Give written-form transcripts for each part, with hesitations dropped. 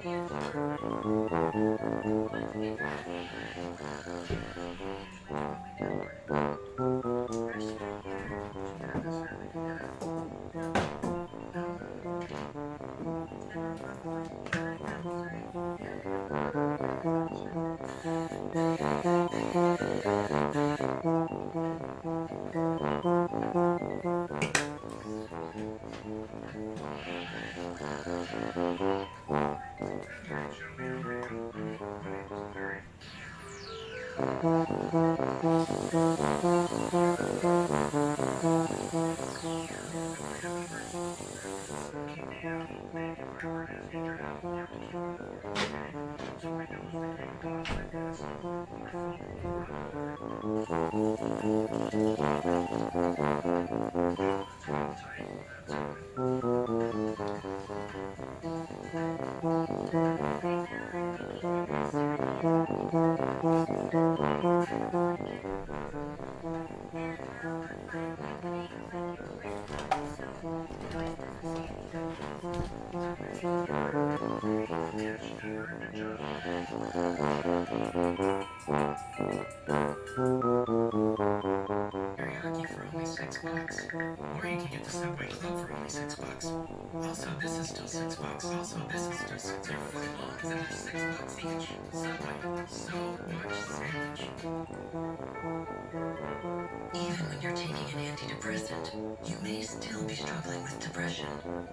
Teriyaki for only $6. Or you can get the Subway Club for only $6. Also, this is still $6. Also, this is still $6. As long as it is $6 each. Subway. So much sandwich. Even when you're taking an antidepressant, you may still be struggling with depression.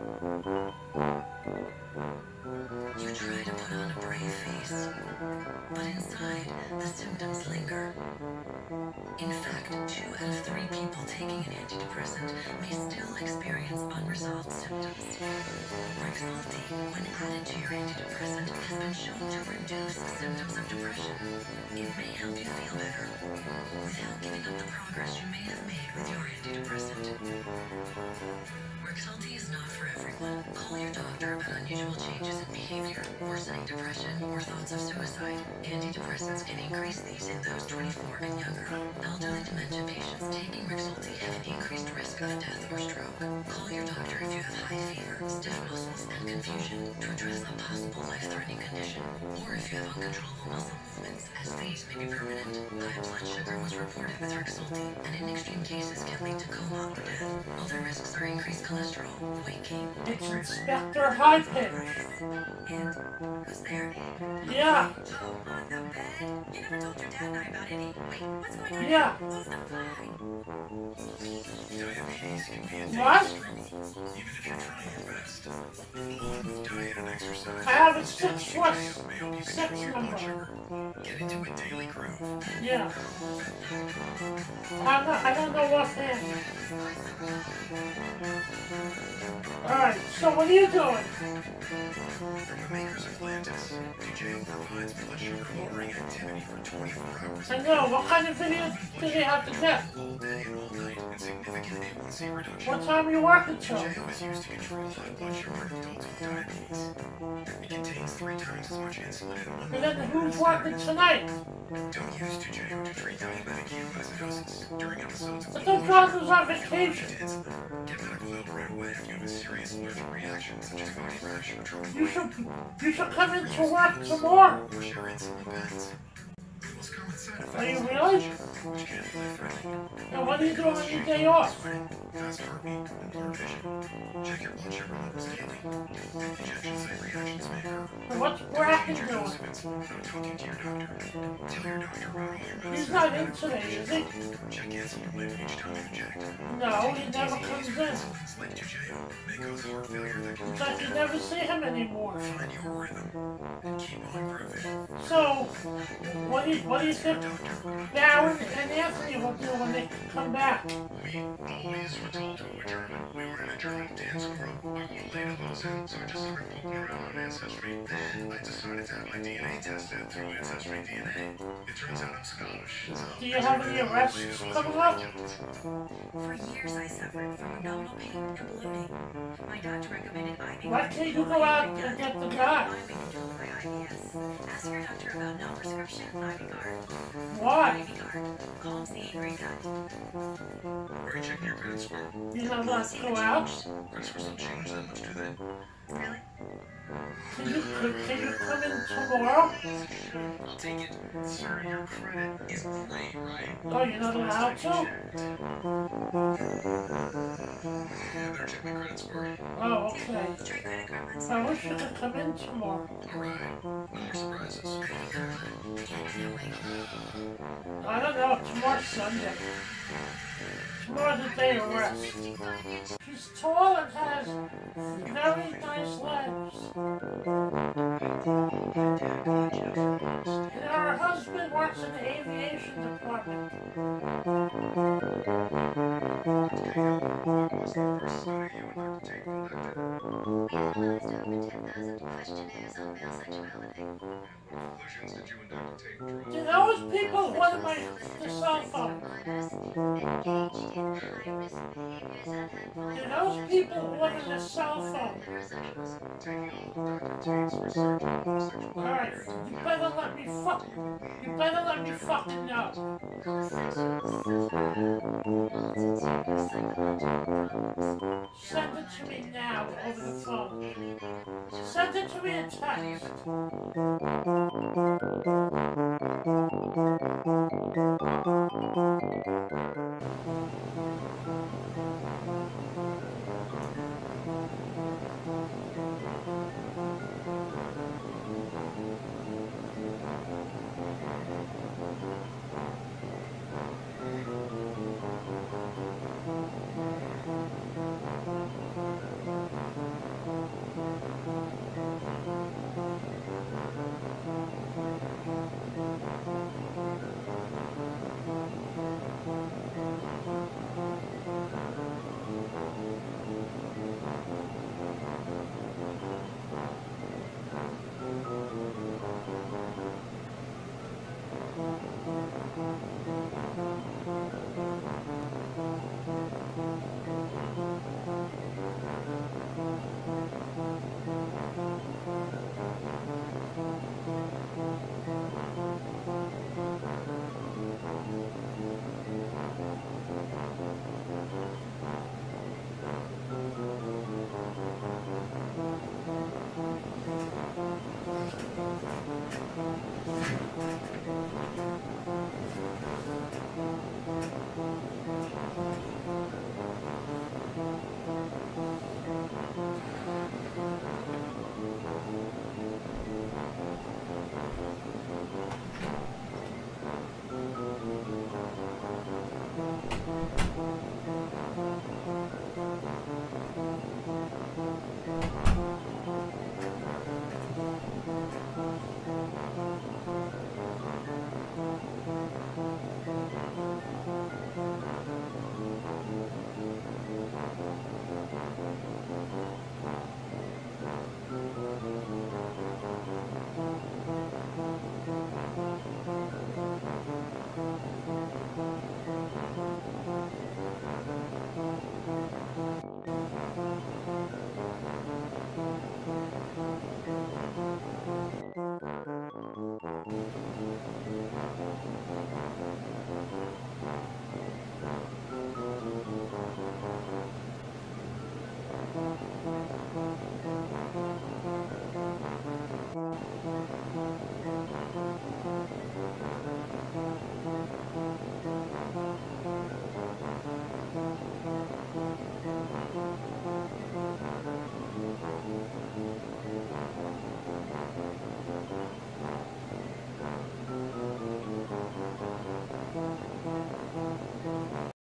You try to put on a brave face, but inside, the symptoms linger. In fact, 2 out of 3 people taking an antidepressant may still experience unresolved symptoms. Rexulti, when added to your antidepressant, has been shown to reduce symptoms of depression. It may help you feel better without giving up the progress you may have made with your antidepressant. Rexulti is not for everyone. Call your doctor about unusual changes in behavior, worsening depression, or thoughts of suicide. Antidepressants can increase these in those 24 and younger. Elderly dementia patients taking Rexulti have an increased risk of death or stroke. Call your doctor if you have high fever, stiff muscles, and confusion to address a possible life-threatening condition, or if you have uncontrollable muscle movements, as these may be permanent. High blood sugar was reported with Rexulti, and in extreme cases can lead to coma or death. Other risks are increased cholesterol, weight gain. It's Inspector High-Pitch. And who's there? Yeah. The bed. You never told your dad and I about Eddie. Wait, what's going on? Yeah. He's not fine. Diabetes can be a daily What? struggle, even if you're trying your best. Along with diet and exercise, I have a 6 TJO foot may help you 6 control your blood number. sugar. Get into a daily groove. Yeah. I don't know what's in. Alright, so what are you doing? From the makers of Lantus, TJO provides blood sugar lowering activity for 24 hours. I know, what kind of videos do they have to get? All day and all night, and significant A1C reduction. What time are you working till? TJO is used to control high blood sugar in adults with diabetes. It contains 3 times as much insulin in 1 And then who's working tonight? Don't use TJO to treat diabetic ketoacidosis during episodes of But low the blood doctor's sugar. on vacation. Get medical help right away if you have a serious allergic reaction such as body rash or trouble You should come into work tomorrow. or share insulin pens. The most common side Are you effects really? which can be life-threatening. And what are you doing on your day off? Sweating, fast heartbeat, and blurred vision. Check your blood sugar levels daily. Injection site reactions may occur. And what's Bracken doing? Not talking to your doctor. Tell your doctor about all your He's medicine. not in today, is he? Check insulin label each time you inject. No, he never comes in. Insulins like TJO may cause heart failure that can It's like you never see him anymore. find your rhythm and keep on improving. So, what do you think Darren and Anthony will do when they come back? We always were told to return. We were in a giant dance group. But you laid all those in, so I just scribbled your own ancestry. Then I decided to have my DNA tested through Ancestry DNA. It turns out I'm Scottish. So Do you have any arrests coming up? For years, I suffered from abdominal pain and bloating. My doctor recommended Ibuprofen. Why can't you go out and get the guy? I've been controlled by IBS. Ask your doctor about no-prescription IBGARD. Why? IBGARD calms the angry gut. Are you checking your credit score? You're not allowed to go out? Credit scores don't change that much, do they? Really? Can you come in tomorrow? I'll take it. Sir, your credit is great, right? Oh, you're not allowed to? Better check my credit score. Oh, okay. Try credit card once. I wish you could come in tomorrow. Alright. No more surprises. I can't wait. I don't know, tomorrow's Sunday. Tomorrow's a day of rest. She's tall and has very nice legs. And her husband works in the aviation department. Was the first study you undertake from that day? Conclusions did you and Dr. Tate draw? Do those people want the cell phone? Do those people want the cell phone? Taking all of Dr. Tate's research on homosexual Alright, behavior. you better let me fucking know. Send it to me now over the phone. Send it to me in text.